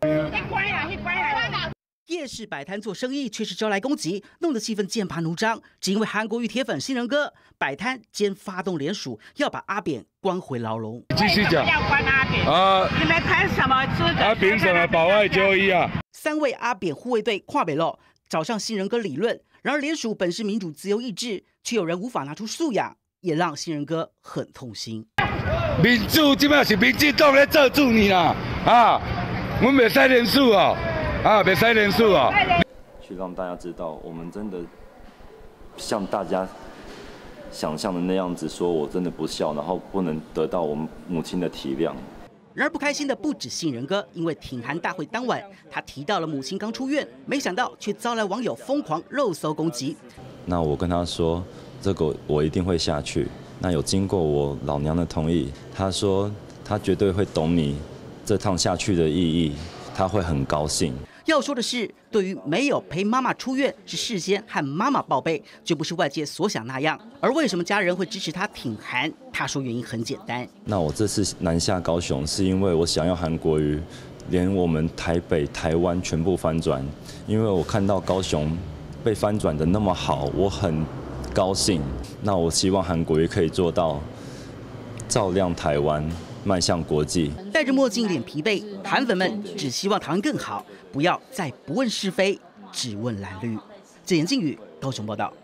夜市摆摊做生意却是招来攻击，弄得气氛剑拔弩张。只因为韩国瑜铁粉新人哥摆摊兼发动联署，要把阿扁关回牢笼。 继续讲， 要关阿扁啊！ 你们谈什么资格？ 他凭什么保外就医啊 ？3位阿扁护卫队跨北路找上新人哥理论，然而联署本是民主自由意志，却有人无法拿出素养，也让新人哥很痛心。 民主即摆是民进党咧罩住你啦，啊！我们袂使联署哦，啊，袂使联署哦。 去让大家知道，我们真的像大家想象的那样子，说我真的不孝，然后不能得到我们母亲的体谅。 然而不开心的不止杏仁哥，因为挺韩大会当晚，他提到了母亲刚出院，没想到却遭来网友疯狂肉搜攻击。 那我跟他说，这个我一定会下去。那有经过我老娘的同意，他说他绝对会懂你这趟下去的意义，他会很高兴。 要说的是，对于没有陪妈妈出院是事先和妈妈报备，就不是外界所想那样。而为什么家人会支持他挺韩？他说原因很简单。 那我这次南下高雄，是因为我想要韩国瑜连我们台北、台湾全部翻转，因为我看到高雄被翻转的那么好，我很高兴。那我希望韩国瑜可以做到照亮台湾，迈向国际。 戴着墨镜，脸疲惫，韩粉们只希望台湾更好，不要再不问是非，只问蓝绿。简言靖宇，高雄报道。